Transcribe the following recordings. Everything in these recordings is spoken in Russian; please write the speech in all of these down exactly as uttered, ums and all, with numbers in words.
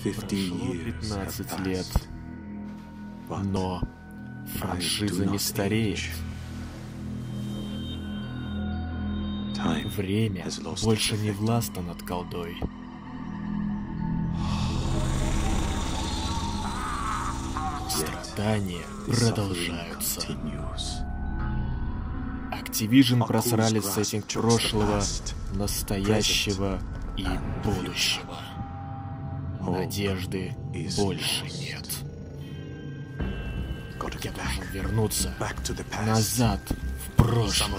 Прошло пятнадцать лет, но франшиза не стареет. Время больше не властно над колдой. Страдания продолжаются. Activision просрали сеттинг прошлого, настоящего и будущего. Надежды больше нет. Я должен вернуться назад в прошлое.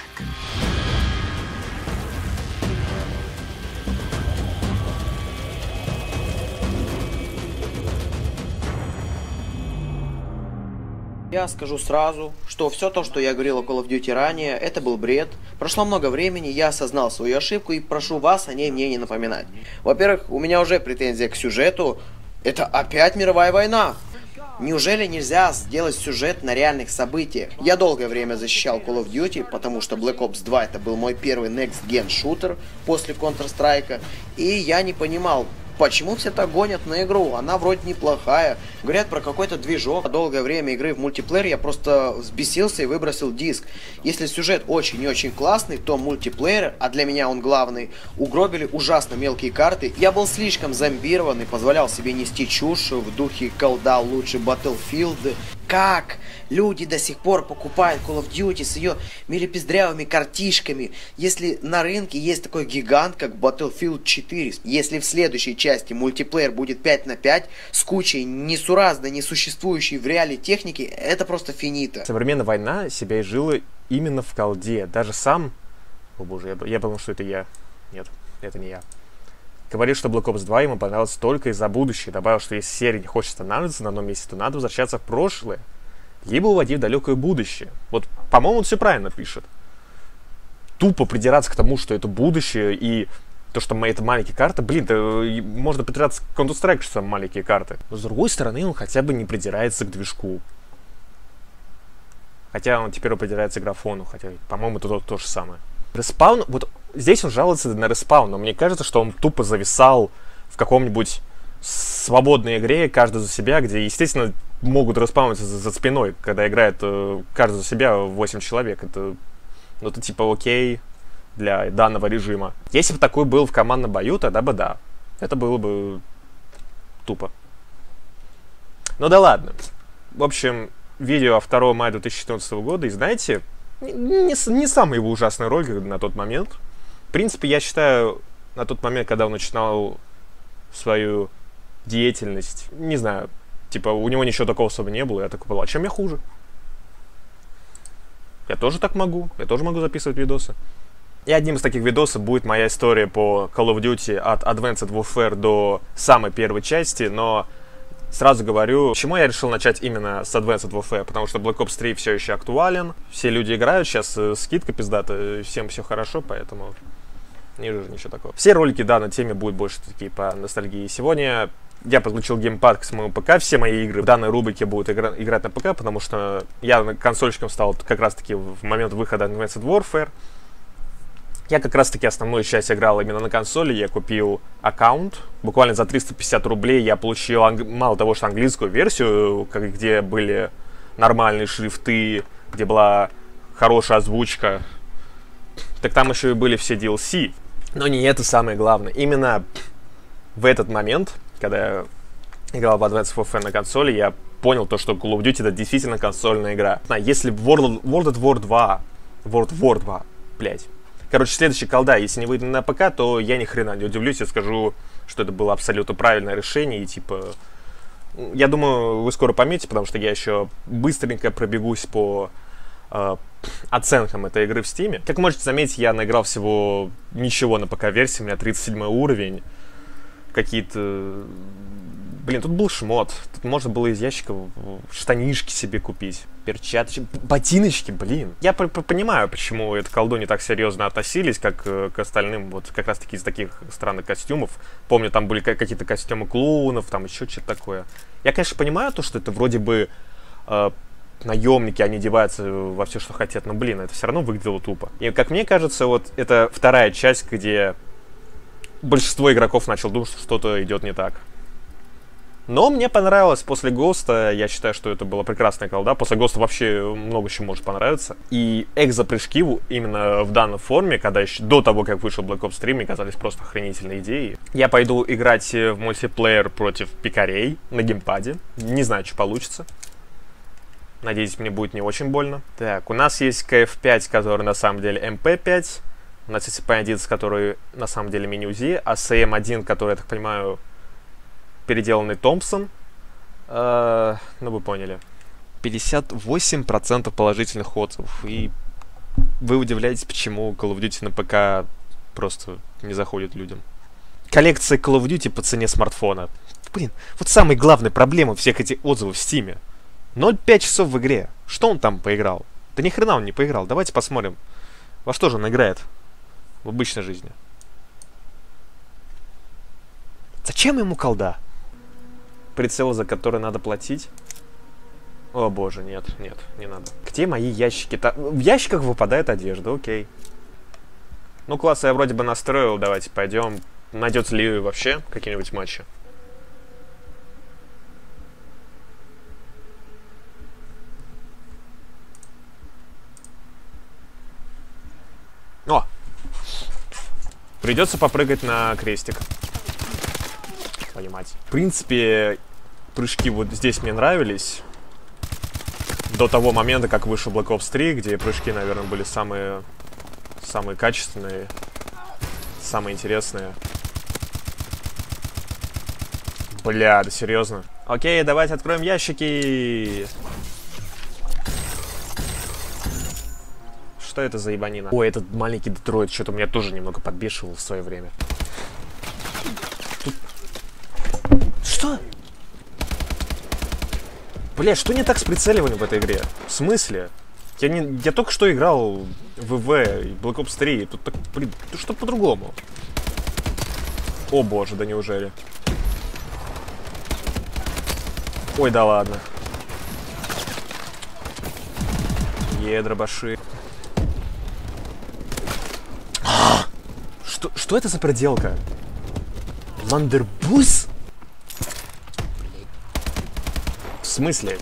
Я скажу сразу, что все то, что я говорил о Call of Duty ранее, это был бред. Прошло много времени, я осознал свою ошибку и прошу вас о ней мне не напоминать. Во-первых, у меня уже претензия к сюжету. Это опять мировая война. Неужели нельзя сделать сюжет на реальных событиях? Я долгое время защищал Call of Duty, потому что Black Ops два это был мой первый Next Gen шутер после Counter-Strike. И я не понимал, почему все так гонят на игру? Она вроде неплохая. Говорят про какой-то движок. Долгое время игры в мультиплеер я просто взбесился и выбросил диск. Если сюжет очень и очень классный, то мультиплеер, а для меня он главный, угробили ужасно мелкие карты. Я был слишком зомбирован и позволял себе нести чушь в духе колда лучше Battlefield. Как люди до сих пор покупают Call of Duty с ее милипиздрявыми картишками, если на рынке есть такой гигант, как Battlefield четыре? Если в следующей части мультиплеер будет пять на пять с кучей несуразной, несуществующей в реале техники, это просто финита. Современная война себя изжила именно в колде. Даже сам... О боже, я, я подумал, что это я. Нет, это не я. Говорит, что Black Ops два ему понравился только из-за будущего. Добавил, что если серия не хочет останавливаться на одном месте, то надо возвращаться в прошлое. Либо уводить в далекое будущее. Вот, по-моему, он все правильно пишет. Тупо придираться к тому, что это будущее, и то, что это маленькие карты. Блин, да, можно придираться к Counter-Strike, что там маленькие карты. Но с другой стороны, он хотя бы не придирается к движку. Хотя он теперь придирается к графону. Хотя, по-моему, это то, то же самое. Респаун, вот здесь он жалуется на респаун, но мне кажется, что он тупо зависал в каком-нибудь свободной игре, каждый за себя, где, естественно, могут респауниться за, за спиной, когда играет э, каждый за себя восемь человек. Это, ну, это типа окей для данного режима. Если бы такой был в командном бою, тогда бы да. Это было бы тупо. Ну да ладно. В общем, видео второго мая две тысячи четырнадцатого года, и знаете... Не, не самый его ужасный ролик на тот момент. В принципе, я считаю, на тот момент, когда он начинал свою деятельность, не знаю, типа, у него ничего такого особо не было, я такой был, а чем я хуже? Я тоже так могу, я тоже могу записывать видосы. И одним из таких видосов будет моя история по Call of Duty от Advanced Warfare до самой первой части, но... Сразу говорю, почему я решил начать именно с Advanced Warfare, потому что Black Ops три все еще актуален, все люди играют, сейчас э, скидка пиздата, всем все хорошо, поэтому не вижу ничего такого. Все ролики, да, на теме будут больше такие по ностальгии. Сегодня я подключил геймпад к своему ПК, все мои игры в данной рубрике будут игра играть на ПК, потому что я консольщиком стал как раз таки в момент выхода Advanced Warfare. Я как раз таки основную часть играл именно на консоли, я купил аккаунт, буквально за триста пятьдесят рублей я получил анг... мало того, что английскую версию, как, где были нормальные шрифты, где была хорошая озвучка, так там еще и были все ди эл си. Но не это самое главное, именно в этот момент, когда я играл в Advanced Warfare на консоли, я понял то, что Call of Duty это действительно консольная игра. Если World, World at War два, World War два, блять. Короче, следующая колда, если не выйдет на ПК, то я ни хрена не удивлюсь и скажу, что это было абсолютно правильное решение. И типа, я думаю, вы скоро поймете, потому что я еще быстренько пробегусь по э, оценкам этой игры в Steam. Как можете заметить, я наиграл всего ничего на ПК-версии, у меня тридцать седьмой уровень. Какие-то... Блин, тут был шмот. Тут можно было из ящиков штанишки себе купить. Перчаточки, ботиночки, блин. Я понимаю, почему это колду не так серьезно относились, как к остальным, вот как раз таки из таких странных костюмов. Помню, там были какие-то костюмы клоунов, там еще что-то такое. Я, конечно, понимаю то, что это вроде бы э, наемники, они одеваются во все, что хотят, но, блин, это все равно выглядело тупо. И, как мне кажется, вот это вторая часть, где большинство игроков начало думать, что что-то идет не так. Но мне понравилось после Госта, я считаю, что это была прекрасная колда. После Госта вообще много чего может понравиться. И экзопрыжки именно в данной форме, когда еще до того, как вышел Black Ops три, мне казались просто охренительной идеей. Я пойду играть в мультиплеер против пикарей на геймпаде. Не знаю, что получится. Надеюсь, мне будет не очень больно. Так, у нас есть К Ф пять, который на самом деле М П пять. У нас есть П одиннадцать, который на самом деле мини-УЗИ. А С М один, который, я так понимаю, переделанный Томпсон. Э, ну, вы поняли. пятьдесят восемь процентов положительных отзывов. И вы удивляетесь, почему Call of Duty на ПК просто не заходит людям. Коллекция Call of Duty по цене смартфона. Блин, вот самая главная проблема всех этих отзывов в Стиме. ноль целых пять часов в игре. Что он там поиграл? Да ни хрена он не поиграл. Давайте посмотрим, во что же он играет в обычной жизни. Зачем ему колда? Прицел, за который надо платить? О боже, нет, нет, не надо. Где мои ящики? Та... В ящиках выпадает одежда, окей. Ну, класс я вроде бы настроил. Давайте пойдем. Найдется ли вообще какие-нибудь матчи? О! Придется попрыгать на крестик. Понимать. В принципе, прыжки вот здесь мне нравились. До того момента, как вышел Black Ops три, где прыжки, наверное, были самые, самые качественные, самые интересные. Бля, да серьезно? Окей, давайте откроем ящики. Что это за ебанина? Ой, этот маленький Детройт что-то меня тоже немного подбешивал в свое время. Тут... Что? Бля, что не так с прицеливанием в этой игре? В смысле? Я, не... Я только что играл в ВВ и Black Ops три. Тут так, блин, тут что по-другому. О боже, да неужели? Ой, да ладно. Е, дробаши. Что, что это за проделка? Вандербус? В смысле?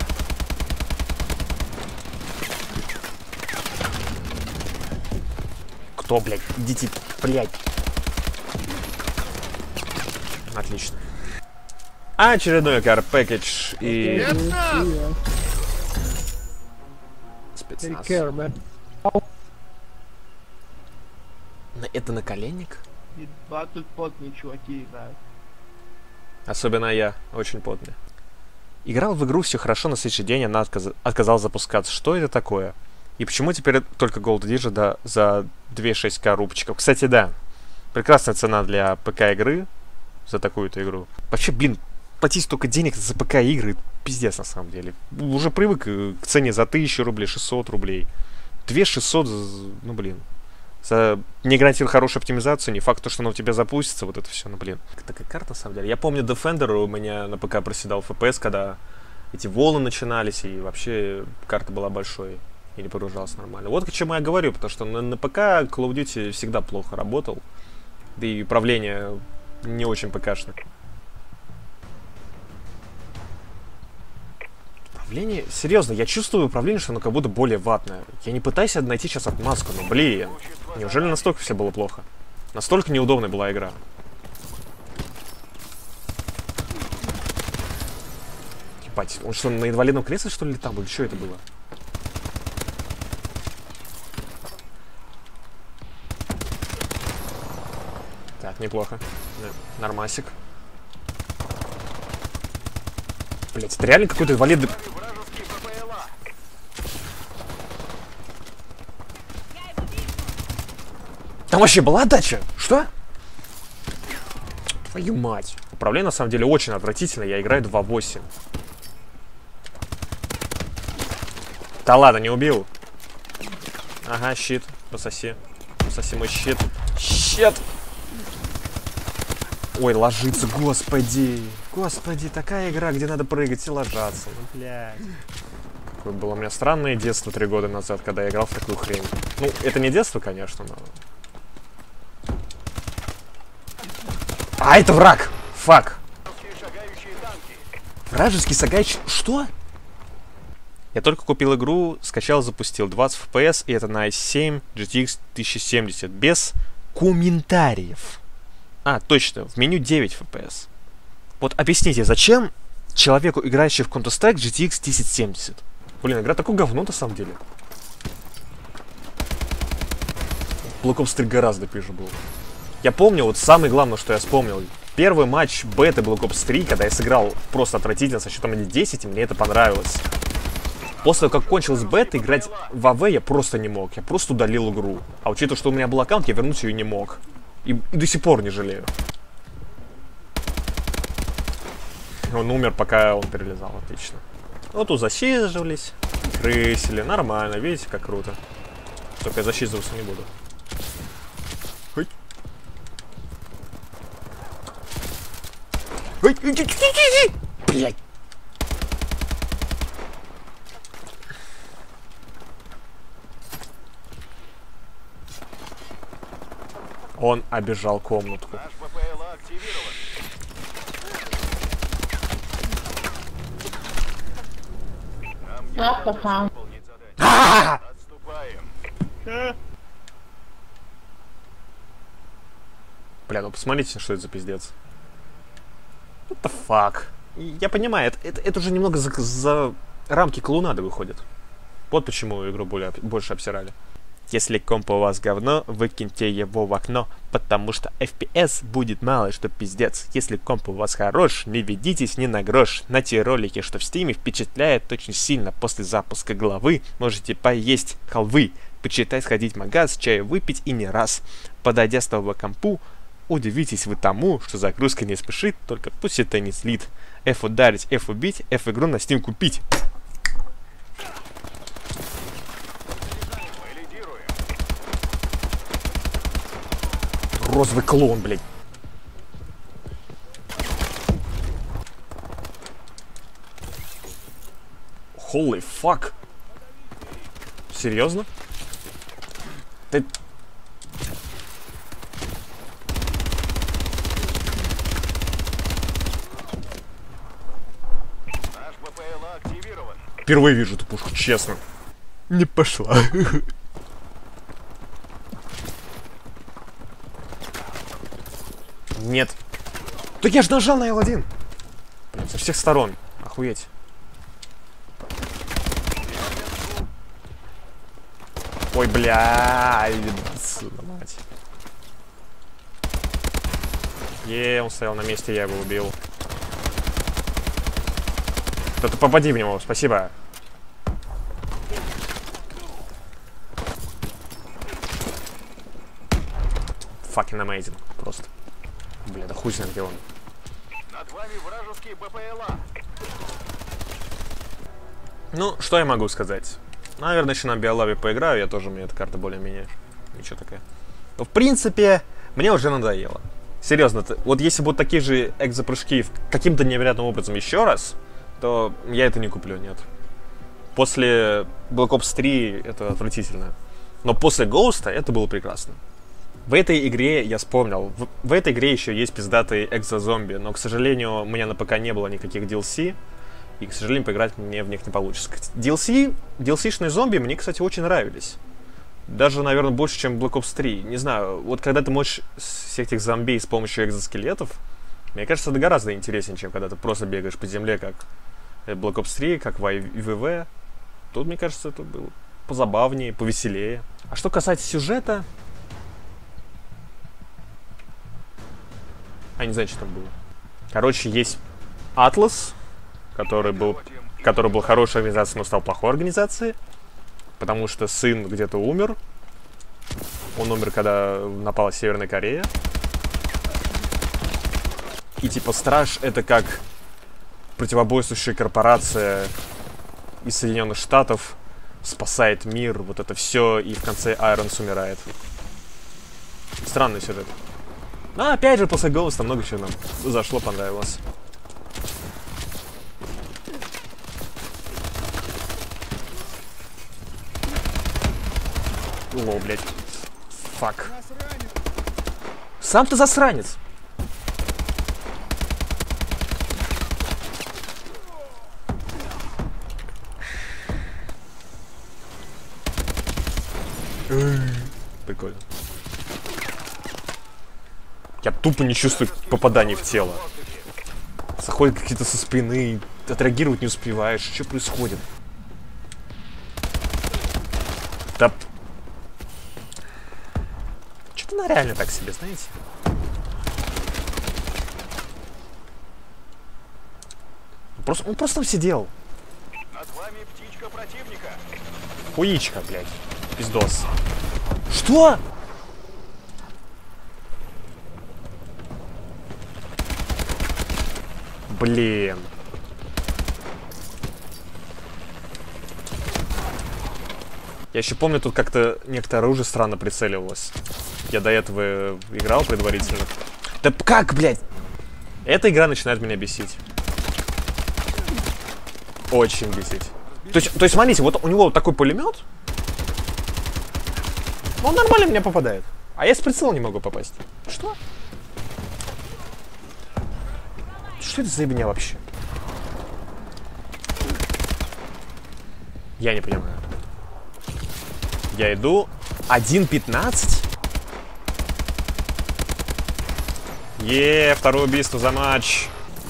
Кто, блядь? Идите, блядь. Отлично. Очередной car package и... Спецназ. Это наколенник? Да, тут потные чуваки играют. Особенно я, очень потный. Играл в игру, все хорошо, на следующий день она отказ... отказалась запускаться. Что это такое? И почему теперь только Gold Digit да, за две шесть ка рубчиков? Кстати, да, прекрасная цена для ПК-игры за такую-то игру. Вообще, блин, платить столько денег за ПК-игры, пиздец на самом деле. Уже привык к цене за тысячу рублей, шестьсот рублей. две шестьсот, ну блин. За... Не гарантирует хорошую оптимизацию, не факт, что она у тебя запустится, вот это все, ну блин. Такая карта, на самом деле. Я помню Defender, у меня на ПК проседал эф пи эс, когда эти волны начинались, и вообще карта была большой, и не погружалась нормально. Вот к чему я говорю, потому что на, на ПК Call of Duty всегда плохо работал, да и управление не очень ПКшное. Управление? Серьезно, я чувствую управление, что оно как будто более ватное. Я не пытаюсь найти сейчас отмазку, но блин. Неужели настолько все было плохо? Настолько неудобная была игра. Ебать, он что, на инвалидном кресле что ли летал? Или что это было? Так, неплохо. Нормасик. Блять, это реально какой-то инвалидный... Там вообще была отдача? Что? Твою мать. Управление на самом деле очень отвратительно. Я играю два восемь. Да ладно, не убил. Ага, щит. Пососи. Пососи мой щит. Щит! Ой, ложиться, господи. Господи, такая игра, где надо прыгать и ложаться. Ну, блядь. Какое было у меня странное детство три года назад, когда я играл в такую хрень. Ну, это не детство, конечно, но... А, это враг! Фак! Вражеский Сагайч... Что? Я только купил игру, скачал, запустил двадцать эф пи эс, и это на ай семь джи ти экс тысяча семьдесят, без комментариев. А, точно, в меню девять эф пи эс. Вот объясните, зачем человеку, играющему в Counter-Strike, джи ти экс тысяча семьдесят? Блин, игра такое говно на самом деле. Black Ops три гораздо пизже был. Я помню, вот самое главное, что я вспомнил. Первый матч беты Black Ops три, когда я сыграл просто отвратительно со счетом один десять, и мне это понравилось. После того, как кончилась бета, играть в эй ви я просто не мог. Я просто удалил игру. А учитывая, что у меня был аккаунт, я вернуть ее не мог. И, и до сих пор не жалею. Он умер, пока он перелезал. Отлично. Вот тут засиживались, крысили. Нормально, видите, как круто. Только я засиживаться не буду. Ой. Ой, блядь. Он обежал комнатку. Бля, ну посмотрите, что это за пиздец. What the fuck? Я понимаю, это, это, это уже немного за, за рамки клоунады выходит. Вот почему игру более, больше обсирали. Если комп у вас говно, выкиньте его в окно, потому что эф пи эс будет мало, что пиздец. Если комп у вас хорош, не ведитесь ни на грош. На те ролики, что в стриме, впечатляет очень сильно. После запуска главы можете поесть халвы, почитать, сходить в магаз, чаю выпить и не раз. Подойдя с того компу, удивитесь вы тому, что загрузка не спешит, только пусть это не слит. F ударить, F убить, F игру на Steam купить. Розовый клон, блядь. Holy fuck. Серьезно? Ты... Впервые вижу эту пушку, честно. Не пошла. Нет. Так я ж нажал на эл один. Блин, со всех сторон. Охуеть. Ой, бля. Мать. Е, он стоял на месте, я его убил. Кто-то попади в него, спасибо. Fucking amazing, просто. Бля, да хуй знает, где он. Над вами вражеский бэ пэ эл а. Ну, что я могу сказать? Наверное, еще на Биолаве поиграю, я тоже, мне эта карта более-менее ничего такая. Но, в принципе, мне уже надоело. Серьезно, вот если будут такие же экзопрыжки каким-то невероятным образом еще раз, то я это не куплю, нет. После Black Ops три это отвратительно. Но после Ghost это было прекрасно. В этой игре, я вспомнил, в, в этой игре еще есть пиздатые экзозомби, но, к сожалению, у меня на ПК не было никаких ди эл си, и, к сожалению, поиграть мне в них не получится. ди эл си, ди эл си-шные зомби мне, кстати, очень нравились. Даже, наверное, больше, чем Black Ops три. Не знаю, вот когда ты можешь всех этих зомби с помощью экзоскелетов, мне кажется, это гораздо интереснее, чем когда ты просто бегаешь по земле, как Black Ops три, как в ви ви. Тут, мне кажется, это было позабавнее, повеселее. А что касается сюжета... А не знаю, что там было. Короче, есть Атлас, который был, который был хорошей организацией, но стал плохой организацией. Потому что сын где-то умер. Он умер, когда напала Северная Корея. И типа Страж это как противоборствующая корпорация из Соединенных Штатов спасает мир, вот это все, и в конце Айронс умирает. Странный сюжет. Но опять же, после Голоса много чего нам зашло, понравилось. Ло, блядь. Фак. Сам ты засранец. Прикольно. Я тупо не чувствую попаданий в тело. Заходят какие-то со спины, отреагировать не успеваешь. Что происходит? Да... Что-то она реально так себе, знаете? Просто, он просто там сидел. Над вами птичка противника. Хуичка, блядь. Пиздос. Что? Блин. Я еще помню, тут как-то некоторое оружие странно прицеливалось. Я до этого играл предварительно. Да как, блядь? Эта игра начинает меня бесить. Очень бесить. То есть, то есть, смотрите, вот у него вот такой пулемет. Он нормально в меня попадает. А я с прицела не могу попасть. Что? Что это за ебня вообще? Я не понимаю. Я иду. один пятнадцать? Е, второе убийство за матч.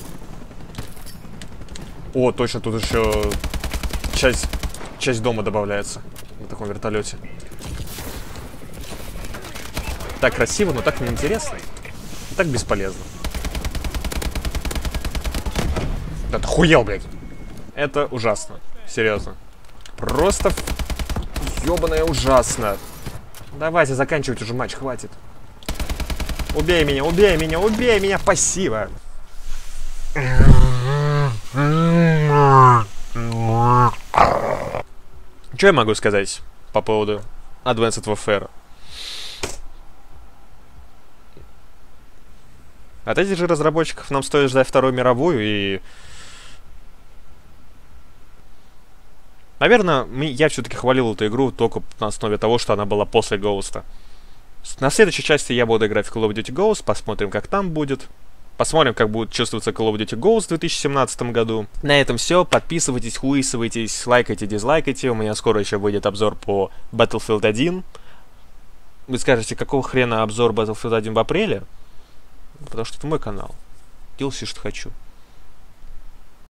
О, точно, тут еще часть, часть дома добавляется на таком вертолете. Так красиво, но так неинтересно. Так бесполезно. Да ты хуел, блядь. Это ужасно. Серьезно. Просто ёбаное ужасно. Давайте заканчивать уже матч, хватит. Убей меня, убей меня, убей меня, спасибо. Что я могу сказать по поводу Advanced Warfare? От этих же разработчиков нам стоит ждать Вторую мировую, и... Наверное, я все-таки хвалил эту игру только на основе того, что она была после Ghost. На следующей части я буду играть в Call of Duty Ghost, посмотрим, как там будет. Посмотрим, как будет чувствоваться Call of Duty Ghost в две тысячи семнадцатом году. На этом все. Подписывайтесь, хуисывайтесь, лайкайте, дизлайкайте. У меня скоро еще выйдет обзор по Battlefield один. Вы скажете, какого хрена обзор Battlefield один в апреле? Потому что это мой канал. Делаю все, что хочу.